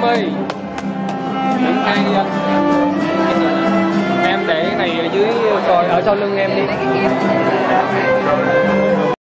em ơi. Em để cái này ở dưới, coi ở sau lưng em đi.